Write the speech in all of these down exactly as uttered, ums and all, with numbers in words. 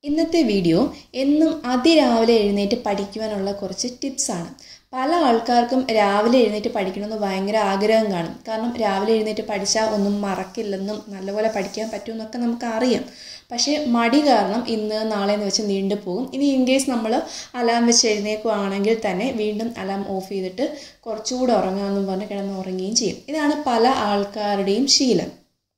ഇന്നത്തെ വീഡിയോ എന്നും അതിരാവിലെ എഴുന്നേറ്റ് പഠിക്കുവാനുള്ള കുറച്ച് ടിപ്സ് ആണ്. പല ആൾക്കാർക്കും രാവിലെ എഴുന്നേറ്റ് പഠിക്കണമെന്ന് ഭയങ്കര ആഗ്രഹം കാണും. കാരണം രാവിലെ എഴുന്നേറ്റ് പഠിച്ചാൽ ഒന്നും മറക്കില്ലെന്നും നല്ലപോലെ പഠിക്കാൻ പറ്റുമെന്നൊക്കെ നമുക്ക് അറിയാം. പക്ഷേ മടി കാരണം ഇന്ന് നാളെ എന്ന് വെച്ച് നീണ്ടു പോകും. ഇനി ഇൻ കേസ് നമ്മൾ അലാം വെച്ച് എഴുന്നേൽക്കുകയാണെങ്കിൽ തന്നെ വീണ്ടും അലാം ഓഫ് ചെയ്തിട്ട് കുറച്ചുകൂടെ ഉറങ്ങാമെന്നും പറഞ്ഞ് കിടന്ന് ഉറങ്ങുകയും ചെയ്യും. ഇതാണ് പല ആൾക്കാരുടെയും ശീലം.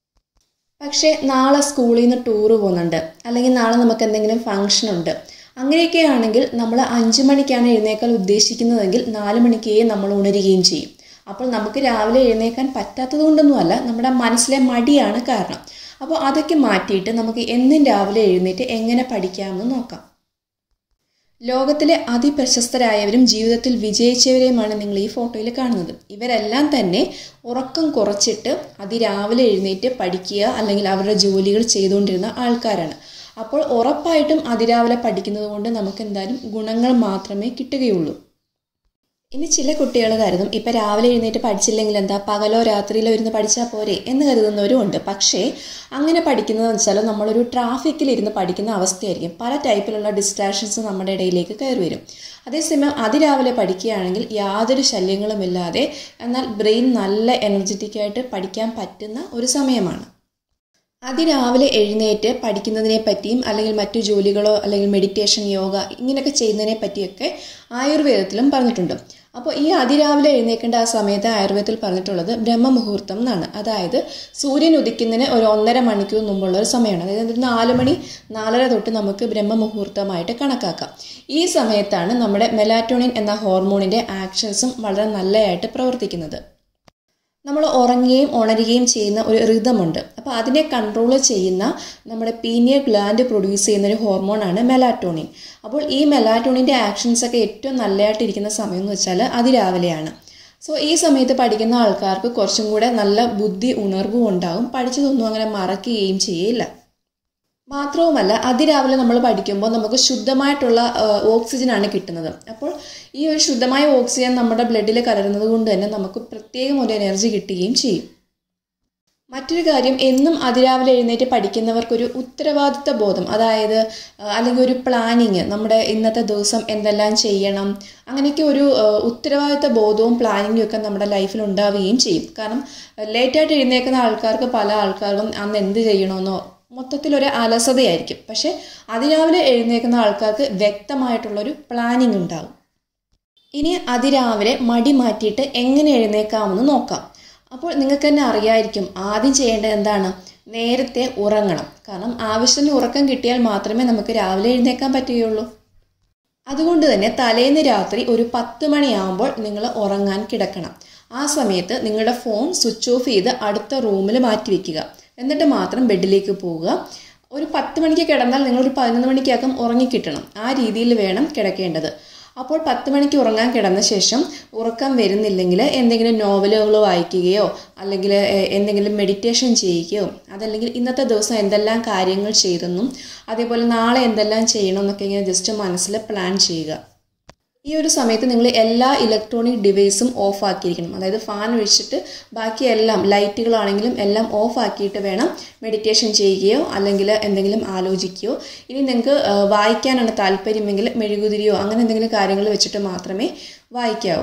പക്ഷേ നാളെ സ്കൂളിൽ നിന്ന് ടൂറ് പോകുന്നുണ്ട്, അല്ലെങ്കിൽ നാളെ നമുക്ക് എന്തെങ്കിലും ഫംഗ്ഷൻ ഉണ്ട്, അങ്ങനെയൊക്കെയാണെങ്കിൽ നമ്മൾ അഞ്ച് മണിക്കാണ് എഴുന്നേൽക്കാൻ ഉദ്ദേശിക്കുന്നതെങ്കിൽ നാല് മണിക്കേ നമ്മൾ ഉണരുകയും ചെയ്യും. അപ്പോൾ നമുക്ക് രാവിലെ എഴുന്നേൽക്കാൻ പറ്റാത്തത് കൊണ്ടൊന്നുമല്ല, നമ്മുടെ മനസ്സിലെ മടിയാണ് കാരണം. അപ്പോൾ അതൊക്കെ മാറ്റിയിട്ട് നമുക്ക് എന്നും രാവിലെ എഴുന്നേറ്റ് എങ്ങനെ പഠിക്കാമെന്ന് നോക്കാം. ലോകത്തിലെ അതിപ്രശസ്തരായവരും ജീവിതത്തിൽ വിജയിച്ചവരെയുമാണ് നിങ്ങൾ ഈ ഫോട്ടോയിൽ കാണുന്നത്. ഇവരെല്ലാം തന്നെ ഉറക്കം കുറച്ചിട്ട് അതിരാവിലെ എഴുന്നേറ്റ് പഠിക്കുക അല്ലെങ്കിൽ അവരുടെ ജോലികൾ ചെയ്തുകൊണ്ടിരുന്ന ആൾക്കാരാണ്. അപ്പോൾ ഉറപ്പായിട്ടും അതിരാവിലെ പഠിക്കുന്നത് കൊണ്ട് നമുക്ക് എന്തായാലും ഗുണങ്ങൾ മാത്രമേ കിട്ടുകയുള്ളൂ. ഇനി ചില കുട്ടികൾ കരുതും ഇപ്പം രാവിലെ എഴുന്നേറ്റ് പഠിച്ചില്ലെങ്കിൽ എന്താ, പകലോ രാത്രിയിലോ ഇരുന്ന് പഠിച്ചാൽ പോരെ എന്ന് കരുതുന്നവരും ഉണ്ട്. പക്ഷേ അങ്ങനെ പഠിക്കുന്നതെന്ന് വെച്ചാൽ നമ്മളൊരു ട്രാഫിക്കിലിരുന്ന് പഠിക്കുന്ന അവസ്ഥയായിരിക്കും. പല ടൈപ്പിലുള്ള ഡിസ്ട്രാക്ഷൻസ് നമ്മുടെ ഇടയിലേക്ക് കയറി വരും. അതേസമയം അതിരാവിലെ പഠിക്കുകയാണെങ്കിൽ യാതൊരു ശല്യങ്ങളുമില്ലാതെ എന്നാൽ ബ്രെയിൻ നല്ല എനർജറ്റിക്കായിട്ട് പഠിക്കാൻ പറ്റുന്ന ഒരു സമയമാണ്. അതിരാവിലെ എഴുന്നേറ്റ് പഠിക്കുന്നതിനെ പറ്റിയും അല്ലെങ്കിൽ മറ്റു ജോലികളോ അല്ലെങ്കിൽ മെഡിറ്റേഷൻ, യോഗ ഇങ്ങനെയൊക്കെ ചെയ്യുന്നതിനെ പറ്റിയൊക്കെ ആയുർവേദത്തിലും പറഞ്ഞിട്ടുണ്ട്. അപ്പോൾ ഈ അതിരാവിലെ എഴുന്നേൽക്കേണ്ട ആ സമയത്ത് ആയുർവേദത്തിൽ പറഞ്ഞിട്ടുള്ളത് ബ്രഹ്മമുഹൂർത്തം എന്നാണ്. അതായത് സൂര്യൻ ഉദിക്കുന്നതിന് ഒരു ഒന്നര മണിക്കൂർ മുമ്പുള്ള ഒരു സമയമാണ്. അതായത് ഒരു നാല് മണി നാലര തൊട്ട് നമുക്ക് ബ്രഹ്മമുഹൂർത്തമായിട്ട് കണക്കാക്കാം. ഈ സമയത്താണ് നമ്മുടെ മെലാറ്റോണിൻ എന്ന ഹോർമോണിൻ്റെ ആക്ഷൻസും വളരെ നല്ലതായിട്ട് പ്രവർത്തിക്കുന്നത്. നമ്മൾ ഉറങ്ങുകയും ഉണരുകയും ചെയ്യുന്ന ഒരു റിതമുണ്ട്. അപ്പോൾ അതിനെ കൺട്രോൾ ചെയ്യുന്ന നമ്മുടെ പീനിയൽ ഗ്ലാൻഡ് പ്രൊഡ്യൂസ് ചെയ്യുന്ന ഒരു ഹോർമോണാണ് മെലാറ്റോണിൻ. അപ്പോൾ ഈ മെലാറ്റോണിൻ്റെ ആക്ഷൻസൊക്കെ ഏറ്റവും നല്ലതായിട്ടിരിക്കുന്ന സമയം എന്ന് വെച്ചാൽ അതിരാവിലെയാണ്. സോ ഈ സമയത്ത് പഠിക്കുന്ന ആൾക്കാർക്ക് കുറച്ചും കൂടെ നല്ല ബുദ്ധി ഉണർവും ഉണ്ടാകും, പഠിച്ചതൊന്നും അങ്ങനെ മറക്കുകയും ചെയ്യില്ല. മാത്രവുമല്ല അതിരാവിലെ നമ്മൾ പഠിക്കുമ്പോൾ നമുക്ക് ശുദ്ധമായിട്ടുള്ള ഓക്സിജനാണ് കിട്ടുന്നത്. അപ്പോൾ ഈ ഒരു ശുദ്ധമായ ഓക്സിജൻ നമ്മുടെ ബ്ലഡിൽ കലരുന്നത് കൊണ്ട് തന്നെ നമുക്ക് പ്രത്യേകം ഒരു എനർജി കിട്ടുകയും ചെയ്യും. മറ്റൊരു കാര്യം, എന്നും അതിരാവിലെ എഴുന്നേറ്റ് പഠിക്കുന്നവർക്കൊരു ഉത്തരവാദിത്ത ബോധം, അതായത് അല്ലെങ്കിൽ ഒരു പ്ലാനിങ്, നമ്മുടെ ഇന്നത്തെ ദിവസം എന്തെല്ലാം ചെയ്യണം, അങ്ങനെയൊക്കെ ഒരു ഉത്തരവാദിത്ത ബോധവും പ്ലാനിങ്ങും ഒക്കെ നമ്മുടെ ലൈഫിൽ ഉണ്ടാവുകയും ചെയ്യും. കാരണം ലേറ്റായിട്ട് എഴുന്നേൽക്കുന്ന ആൾക്കാർക്ക് പല ആൾക്കാർക്കും അന്ന് എന്ത് ചെയ്യണമെന്നോ മൊത്തത്തിലൊരു അലസതയായിരിക്കും. പക്ഷേ അതിരാവിലെ എഴുന്നേൽക്കുന്ന ആൾക്കാർക്ക് വ്യക്തമായിട്ടുള്ളൊരു പ്ലാനിങ് ഉണ്ടാകും. ഇനി അതിരാവിലെ മടി മാറ്റിയിട്ട് എങ്ങനെ എഴുന്നേൽക്കാമെന്ന് നോക്കാം. അപ്പോൾ നിങ്ങൾക്ക് തന്നെ അറിയായിരിക്കും ആദ്യം ചെയ്യേണ്ടത് എന്താണ്, നേരത്തെ ഉറങ്ങണം. കാരണം ആവശ്യത്തിന് ഉറക്കം കിട്ടിയാൽ മാത്രമേ നമുക്ക് രാവിലെ എഴുന്നേൽക്കാൻ പറ്റുകയുള്ളൂ. അതുകൊണ്ട് തന്നെ തലേന്ന് രാത്രി ഒരു പത്ത് മണിയാകുമ്പോൾ നിങ്ങൾ ഉറങ്ങാൻ കിടക്കണം. ആ സമയത്ത് നിങ്ങളുടെ ഫോൺ സ്വിച്ച് ഓഫ് ചെയ്ത് അടുത്ത റൂമിൽ മാറ്റി വയ്ക്കുക. എന്നിട്ട് മാത്രം ബെഡിലേക്ക് പോവുക. ഒരു പത്ത് മണിക്ക് കിടന്നാൽ നിങ്ങളൊരു പതിനൊന്ന് മണിക്കകം ഉറങ്ങിക്കിട്ടണം. ആ രീതിയിൽ വേണം കിടക്കേണ്ടത്. അപ്പോൾ പത്ത് മണിക്ക് ഉറങ്ങാൻ കിടന്ന ശേഷം ഉറക്കം വരുന്നില്ലെങ്കിൽ എന്തെങ്കിലും നോവലുകൾ വായിക്കുകയോ അല്ലെങ്കിൽ എന്തെങ്കിലും മെഡിറ്റേഷൻ ചെയ്യുകയോ അതല്ലെങ്കിൽ ഇന്നത്തെ ദിവസം എന്തെല്ലാം കാര്യങ്ങൾ ചെയ്തെന്നും അതേപോലെ നാളെ എന്തെല്ലാം ചെയ്യണമെന്നൊക്കെ ഇങ്ങനെ ജസ്റ്റ് മനസ്സിൽ പ്ലാൻ ചെയ്യുക. ഈ ഒരു സമയത്ത് നിങ്ങൾ എല്ലാ ഇലക്ട്രോണിക് ഡിവൈസും ഓഫ് ആക്കിയിരിക്കണം. അതായത് ഫാൻ ഒഴിച്ചിട്ട് ബാക്കി എല്ലാം ലൈറ്റുകളാണെങ്കിലും എല്ലാം ഓഫ് ആക്കിയിട്ട് വേണം മെഡിറ്റേഷൻ ചെയ്യുകയോ അല്ലെങ്കിൽ എന്തെങ്കിലും ആലോചിക്കുകയോ. ഇനി നിങ്ങൾക്ക് വായിക്കാനാണ് താല്പര്യമെങ്കിൽ മെഴുകുതിരിയോ അങ്ങനെ എന്തെങ്കിലും കാര്യങ്ങൾ വെച്ചിട്ട് മാത്രമേ വായിക്കാവൂ.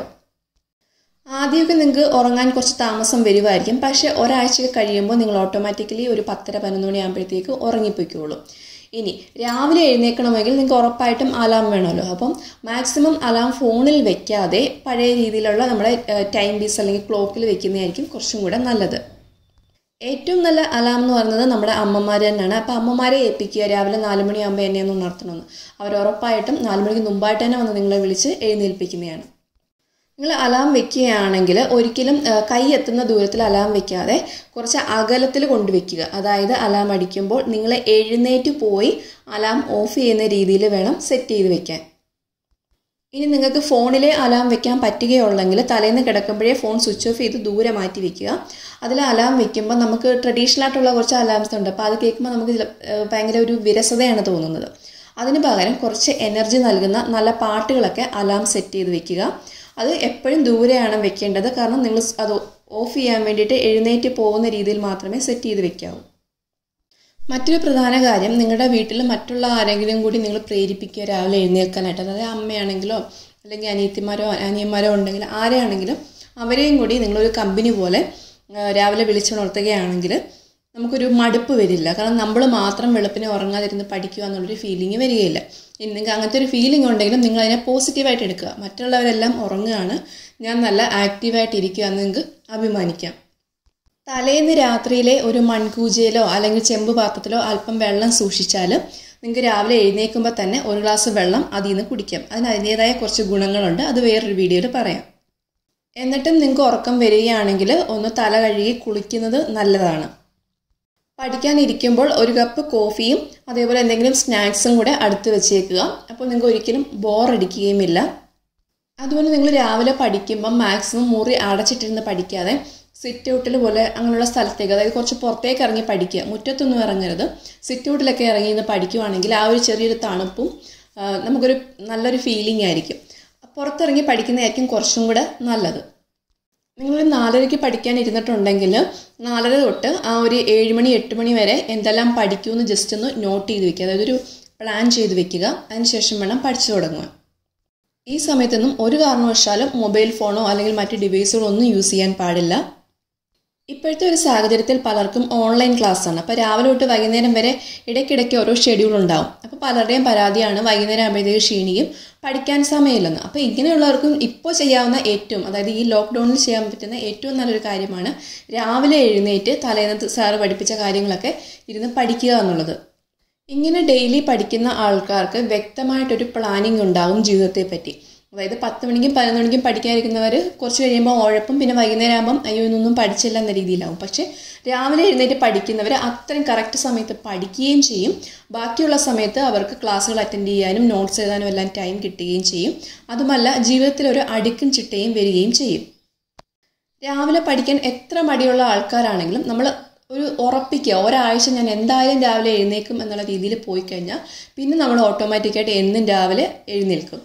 ആദ്യമൊക്കെ നിങ്ങൾക്ക് ഉറങ്ങാൻ കുറച്ച് താമസം വരുമായിരിക്കും. പക്ഷേ ഒരാഴ്ച കഴിയുമ്പോൾ നിങ്ങൾ ഓട്ടോമാറ്റിക്കലി ഒരു പത്തര പതിനൊന്ന് മണി ആകുമ്പോഴത്തേക്ക് ഉറങ്ങിപ്പോയിക്കോളൂ. ഇനി രാവിലെ എഴുന്നേൽക്കണമെങ്കിൽ നിങ്ങൾക്ക് ഉറപ്പായിട്ടും അലാം വേണമല്ലോ. അപ്പം മാക്സിമം അലാം ഫോണിൽ വെക്കാതെ പഴയ രീതിയിലുള്ള നമ്മുടെ ടൈം പീസ് അല്ലെങ്കിൽ ക്ലോക്കിൽ വെക്കുന്നതായിരിക്കും കുറച്ചും കൂടെ നല്ലത്. ഏറ്റവും നല്ല അലാം എന്ന് പറയുന്നത് നമ്മുടെ അമ്മമാർ തന്നെയാണ്. അപ്പോൾ അമ്മമാരെ ഏൽപ്പിക്കുക രാവിലെ നാല് മണിയാകുമ്പോൾ എന്നെ ഒന്ന് ഉണർത്തണമെന്ന്. അവർ ഉറപ്പായിട്ടും നാല് മണിക്ക് മുമ്പായിട്ട് തന്നെ വന്ന് നിങ്ങളെ വിളിച്ച് എഴുന്നേൽപ്പിക്കുന്നതാണ്. നിങ്ങൾ അലാം വെക്കുകയാണെങ്കിൽ ഒരിക്കലും കൈ എത്തുന്ന ദൂരത്തിൽ അലാം വെക്കാതെ കുറച്ച് അകലത്തിൽ കൊണ്ടുവയ്ക്കുക. അതായത് അലാം അടിക്കുമ്പോൾ നിങ്ങൾ എഴുന്നേറ്റ് പോയി അലാം ഓഫ് ചെയ്യുന്ന രീതിയിൽ വേണം സെറ്റ് ചെയ്ത് വെക്കാൻ. ഇനി നിങ്ങൾക്ക് ഫോണിലെ അലാം വെക്കാൻ പറ്റുകയുള്ളെങ്കിൽ തലേന്ന് കിടക്കുമ്പോഴേ ഫോൺ സ്വിച്ച് ഓഫ് ചെയ്ത് ദൂരെ മാറ്റി വയ്ക്കുക. അതിൽ അലാം വെക്കുമ്പോൾ നമുക്ക് ട്രഡീഷണൽ ആയിട്ടുള്ള കുറച്ച് അലാംസ് ഉണ്ട്. അപ്പോൾ അത് കേൾക്കുമ്പോൾ നമുക്ക് ഭയങ്കര ഒരു വിരസതയാണ് തോന്നുന്നത്. അതിന് പകരം കുറച്ച് എനർജി നൽകുന്ന നല്ല പാട്ടുകളൊക്കെ അലാം സെറ്റ് ചെയ്ത് വെക്കുക. അത് എപ്പോഴും ദൂരെയാണ് വെക്കേണ്ടത്. കാരണം നിങ്ങൾ അത് ഓഫ് ചെയ്യാൻ വേണ്ടിയിട്ട് എഴുന്നേറ്റ് പോകുന്ന രീതിയിൽ മാത്രമേ സെറ്റ് ചെയ്ത് വെക്കാവൂ. മറ്റൊരു പ്രധാന കാര്യം, നിങ്ങളുടെ വീട്ടിൽ മറ്റുള്ള ആരെങ്കിലും കൂടി നിങ്ങൾ പ്രേരിപ്പിക്കുക രാവിലെ എഴുന്നേൽക്കാനായിട്ട്. അതായത് അമ്മയാണെങ്കിലോ അല്ലെങ്കിൽ അനിയത്തിമാരോ അനിയന്മാരോ ഉണ്ടെങ്കിൽ ആരെയാണെങ്കിലും അവരെയും കൂടി നിങ്ങളൊരു കമ്പനി പോലെ രാവിലെ വിളിച്ചുണർത്തുകയാണെങ്കിൽ നമുക്കൊരു മടുപ്പ് വരില്ല. കാരണം നമ്മൾ മാത്രം വെളുപ്പിനെ ഉറങ്ങാതിരുന്ന് പഠിക്കുക എന്നുള്ളൊരു ഫീലിംഗ് വരികയില്ല. നിങ്ങൾക്ക് അങ്ങനത്തെ ഒരു ഫീലിംഗ് ഉണ്ടെങ്കിലും നിങ്ങളതിനെ പോസിറ്റീവായിട്ട് എടുക്കുക. മറ്റുള്ളവരെല്ലാം ഉറങ്ങുകയാണ്, ഞാൻ നല്ല ആക്റ്റീവായിട്ട് ഇരിക്കുക എന്ന് നിങ്ങൾക്ക് അഭിമാനിക്കാം. തലേന്ന് രാത്രിയിലെ ഒരു മൺകൂജയിലോ അല്ലെങ്കിൽ ചെമ്പ് പാത്രത്തിലോ അല്പം വെള്ളം സൂക്ഷിച്ചാൽ നിങ്ങൾക്ക് രാവിലെ എഴുന്നേൽക്കുമ്പോൾ തന്നെ ഒരു ഗ്ലാസ് വെള്ളം അതിൽ നിന്ന് കുടിക്കാം. അതിന് അതിൻ്റേതായ കുറച്ച് ഗുണങ്ങളുണ്ട്, അത് വേറൊരു വീഡിയോയിൽ പറയാം. എന്നിട്ടും നിങ്ങൾക്ക് ഉറക്കം വരികയാണെങ്കിൽ ഒന്ന് തല കഴുകി കുളിക്കുന്നത് നല്ലതാണ്. പഠിക്കാനിരിക്കുമ്പോൾ ഒരു കപ്പ് കോഫിയും അതേപോലെ എന്തെങ്കിലും സ്നാക്സും കൂടെ അടുത്ത് വെച്ചേക്കുക. അപ്പോൾ നിങ്ങൾക്ക് ഒരിക്കലും ബോറടിക്കുകയുമില്ല. അതുപോലെ നിങ്ങൾ രാവിലെ പഠിക്കുമ്പം മാക്സിമം മുറി അടച്ചിട്ടിരുന്ന് പഠിക്കാതെ സിറ്റ് ഔട്ടിൽ പോലെ അങ്ങനെയുള്ള സ്ഥലത്തേക്ക്, അതായത് കുറച്ച് പുറത്തേക്ക് ഇറങ്ങി പഠിക്കുക. മുറ്റത്തൊന്നും ഇറങ്ങരുത്. സിറ്റ് ഔട്ടിലൊക്കെ ഇറങ്ങി നിന്ന് പഠിക്കുവാണെങ്കിൽ ആ ഒരു ചെറിയൊരു തണുപ്പും നമുക്കൊരു നല്ലൊരു ഫീലിംഗ് ആയിരിക്കും. പുറത്തിറങ്ങി പഠിക്കുന്നതായിരിക്കും കുറച്ചും കൂടെ നല്ലത്. നിങ്ങൾ നാലരയ്ക്ക് പഠിക്കാൻ ഇരുന്നിട്ടുണ്ടെങ്കിൽ നാലര തൊട്ട് ആ ഒരു ഏഴ് മണി എട്ട് മണി വരെ എന്തെല്ലാം പഠിക്കുമെന്ന് ജസ്റ്റ് ഒന്ന് നോട്ട് ചെയ്ത് വെക്കുക. അതായത് ഒരു പ്ലാൻ ചെയ്ത് വെക്കുക. അതിനുശേഷം വേണം പഠിച്ചു തുടങ്ങുക. ഈ സമയത്തൊന്നും ഒരു കാരണവശാലും മൊബൈൽ ഫോണോ അല്ലെങ്കിൽ മറ്റ് ഡിവൈസുകളോ ഒന്നും യൂസ് ചെയ്യാൻ പാടില്ല. ഇപ്പോഴത്തെ ഒരു സാഹചര്യത്തിൽ പലർക്കും ഓൺലൈൻ ക്ലാസ്സാണ്. അപ്പോൾ രാവിലെ തൊട്ട് വൈകുന്നേരം വരെ ഇടയ്ക്കിടയ്ക്ക് ഓരോ ഷെഡ്യൂൾ ഉണ്ടാവും. അപ്പോൾ പലരുടെയും പരാതിയാണ് വൈകുന്നേരം ആകുമ്പോഴത്തേക്ക് ക്ഷീണിക്കും, പഠിക്കാൻ സമയമില്ലെന്ന്. അപ്പോൾ ഇങ്ങനെയുള്ളവർക്കും ഇപ്പോൾ ചെയ്യാവുന്ന ഏറ്റവും, അതായത് ഈ ലോക്ക്ഡൗണിൽ ചെയ്യാൻ പറ്റുന്ന ഏറ്റവും നല്ലൊരു കാര്യമാണ് രാവിലെ എഴുന്നേറ്റ് തലേന്നത്തെ സാറ് പഠിപ്പിച്ച കാര്യങ്ങളൊക്കെ ഇരുന്ന് പഠിക്കുക എന്നുള്ളത്. ഇങ്ങനെ ഡെയിലി പഠിക്കുന്ന ആൾക്കാർക്ക് വ്യക്തമായിട്ടൊരു പ്ലാനിങ് ഉണ്ടാകും ജീവിതത്തെ പറ്റി. അതായത് പത്ത് മണിക്കും പതിനൊന്ന് മണിക്കും പഠിക്കാതിരിക്കുന്നവർ കുറച്ച് കഴിയുമ്പോൾ ഉഴപ്പും, പിന്നെ വൈകുന്നേരം ആകുമ്പം അയ്യോ ഇന്നൊന്നും പഠിച്ചില്ല എന്ന രീതിയിലാവും. പക്ഷേ രാവിലെ എഴുന്നേറ്റ് പഠിക്കുന്നവർ അത്രയും കറക്റ്റ് സമയത്ത് പഠിക്കുകയും ചെയ്യും. ബാക്കിയുള്ള സമയത്ത് അവർക്ക് ക്ലാസ്സുകൾ അറ്റൻഡ് ചെയ്യാനും നോട്ട്സ് എഴുതാനും എല്ലാം ടൈം കിട്ടുകയും ചെയ്യും. അതുമല്ല ജീവിതത്തിൽ ഒരു അടുക്കും ചിട്ടയും വരികയും ചെയ്യും. രാവിലെ പഠിക്കാൻ എത്ര മടിയുള്ള ആൾക്കാരാണെങ്കിലും നമ്മൾ ഒരു ഉറപ്പിക്കുക, ഒരാഴ്ച ഞാൻ എന്തായാലും രാവിലെ എഴുന്നേൽക്കും എന്നുള്ള രീതിയിൽ പോയി കഴിഞ്ഞാൽ പിന്നെ നമ്മൾ ഓട്ടോമാറ്റിക്കായിട്ട് എന്നും രാവിലെ എഴുന്നേൽക്കും.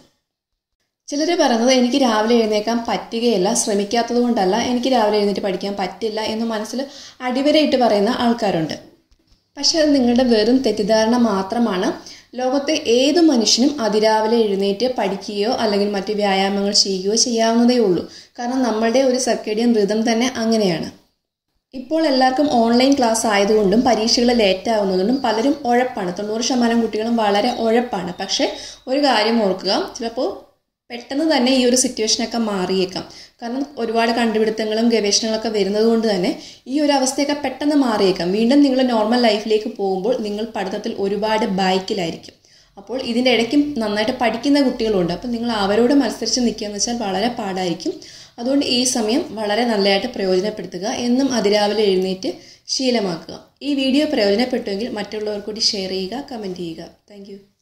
ചിലർ പറയുന്നത് എനിക്ക് രാവിലെ എഴുന്നേൽക്കാൻ പറ്റുകയില്ല, ശ്രമിക്കാത്തത് കൊണ്ടല്ല, എനിക്ക് രാവിലെ എഴുന്നേറ്റ് പഠിക്കാൻ പറ്റില്ല എന്ന് മനസ്സിൽ അടിവരയിട്ട് പറയുന്ന ആൾക്കാരുണ്ട്. പക്ഷേ അത് നിങ്ങളുടെ വെറും തെറ്റിദ്ധാരണ മാത്രമാണ്. ലോകത്തെ ഏതു മനുഷ്യനും അതിരാവിലെ എഴുന്നേറ്റ് പഠിക്കുകയോ അല്ലെങ്കിൽ മറ്റ് വ്യായാമങ്ങൾ ചെയ്യുകയോ ചെയ്യാവുന്നതേ ഉള്ളൂ. കാരണം നമ്മളുടെ ഒരു സർക്കേഡിയൻ റിതം തന്നെ അങ്ങനെയാണ്. ഇപ്പോൾ എല്ലാവർക്കും ഓൺലൈൻ ക്ലാസ് ആയതുകൊണ്ടും പരീക്ഷകൾ ലേറ്റ് ആവുന്നതുകൊണ്ടും പലരും ഉഴപ്പാണ്. തൊണ്ണൂറ് ശതമാനം കുട്ടികളും വളരെ ഉഴപ്പാണ്. പക്ഷേ ഒരു കാര്യം ഓർക്കുക, ചിലപ്പോൾ പെട്ടെന്ന് തന്നെ ഈ ഒരു സിറ്റുവേഷനൊക്കെ മാറിയേക്കാം. കാരണം ഒരുപാട് കണ്ടുപിടുത്തങ്ങളും ഗവേഷണങ്ങളൊക്കെ വരുന്നത് കൊണ്ട് തന്നെ ഈ ഒരു അവസ്ഥയൊക്കെ പെട്ടെന്ന് മാറിയേക്കാം. വീണ്ടും നിങ്ങൾ നോർമൽ ലൈഫിലേക്ക് പോകുമ്പോൾ നിങ്ങൾ പഠിത്തത്തിൽ ഒരുപാട് ബാക്കിലായിരിക്കും. അപ്പോൾ ഇതിൻ്റെ ഇടയ്ക്കും നന്നായിട്ട് പഠിക്കുന്ന കുട്ടികളുണ്ട്. അപ്പോൾ നിങ്ങൾ അവരോട് മത്സരിച്ച് നിൽക്കുക എന്ന് വെച്ചാൽ വളരെ പാടായിരിക്കും. അതുകൊണ്ട് ഈ സമയം വളരെ നല്ലതായിട്ട് പ്രയോജനപ്പെടുത്തുക. എന്നും അതിരാവിലെ എഴുന്നേറ്റ് ശീലമാക്കുക. ഈ വീഡിയോ പ്രയോജനപ്പെട്ടുവെങ്കിൽ മറ്റുള്ളവർ കൂടി ഷെയർ ചെയ്യുക, കമൻറ്റ് ചെയ്യുക. താങ്ക്